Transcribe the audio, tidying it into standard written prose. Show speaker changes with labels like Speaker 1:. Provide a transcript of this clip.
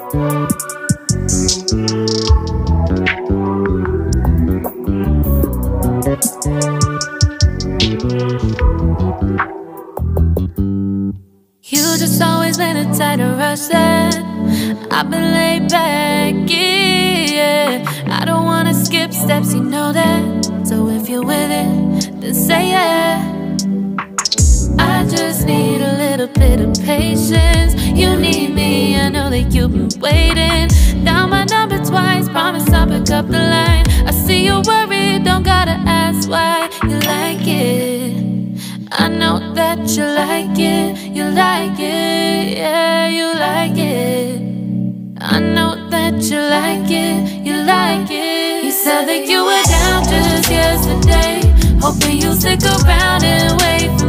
Speaker 1: You just always been a tight rush that I've been laid back, yeah. I don't wanna skip steps, you know that. So if you're with it, then say yeah. I just need a little bit of patience. You need me, I know that you've been waiting. Down my number twice, promise I'll pick up the line. I see you worried, don't gotta ask why. You like it, I know that you like it. You like it, yeah, you like it. I know that you like it, you like it. You said that you were down just yesterday, hoping you'll stick around and wait for